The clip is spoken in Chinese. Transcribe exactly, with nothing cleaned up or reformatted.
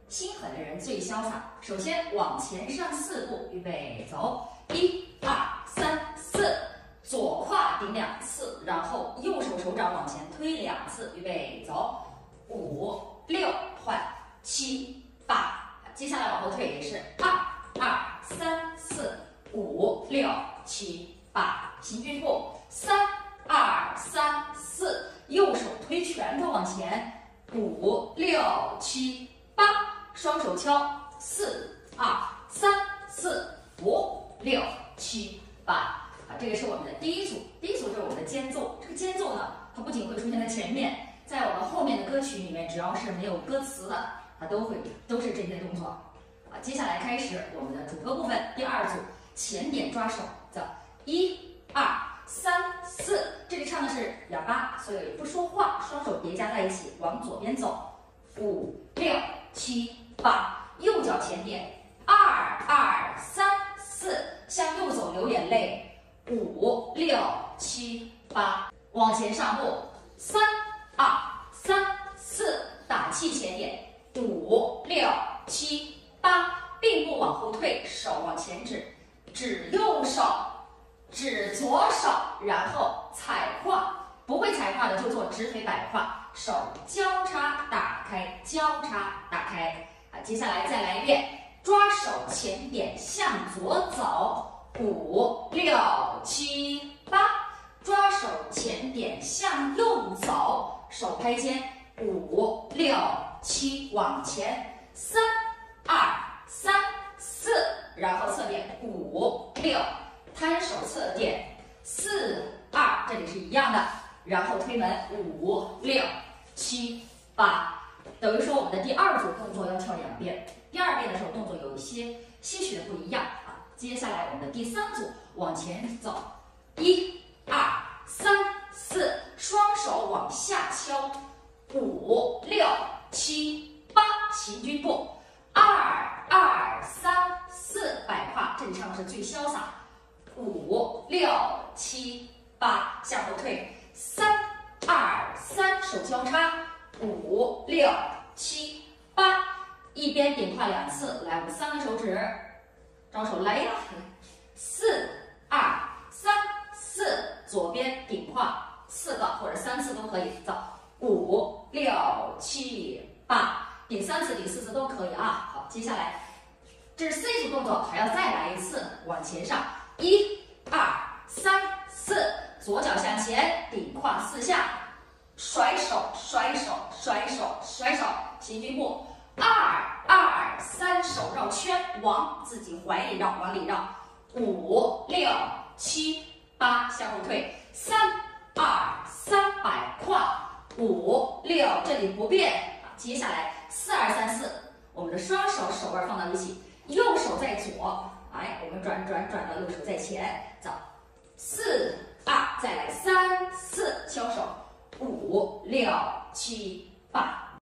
心狠的人最潇洒。首先往前上四步，预备走，一二三四，左胯顶两次，然后右手手掌往前推两次，预备走，五六换七八，接下来往后退也是二二三四五六七八，行军步三二三四，右手推拳头往前，五六七八，双手敲四二三四五六七八啊，这个是我们的第一组。第一组就是我们的间奏。这个间奏呢，它不仅会出现在前面，在我们后面的歌曲里面，只要是没有歌词的，它都会都是这些动作啊。接下来开始我们的主歌部分，第二组前点抓手，走，一二三四，这里唱的是哑巴，所以不说话，双手叠加在一起，往左边走，五六七八，右脚前点，二二三四，向右走流眼泪，五六七八，往前上步，三二三四，打气前点，五六七八，并步往后退，手往前指，指右手，指左手，然后踩胯，不会踩胯的就做直腿摆胯，手交叉打开，交叉打开。啊，接下来再来一遍，抓手前点向左走，五六七八，抓手前点向右走，手拍肩，五六七，往前，三二三四，然后侧点五六，摊手侧点四二，这里是一样的，然后推门五六七八。等于说我们的第二组动作要跳两遍，第二遍的时候动作有一些些许的不一样啊。接下来我们的第三组往前走，一二三四，双手往下敲，五六七八，行军步，二二三四，摆胯，这里唱的是最潇洒，五六七八，向后退，三二三，手交叉，五六七八，一边点胯两次，来，我们三个手指，招手来呀，四二三四，左边顶胯四个或者三次都可以，走，五六七八，顶三次顶四次都可以啊。好，接下来这是 C 组动作，还要再来一次，往前上，一二三四，左脚向前，顶胯四下，甩手甩手甩手甩手，行军步，二二三，手绕圈，往自己怀里绕，往里绕，五六七八，向后退，三二三，摆胯，五六，这里不变。接下来四二三四，我们的双手手腕放到一起，右手在左，哎，我们转转转到右手在前，走，四二，再来三四，敲手，五六七八。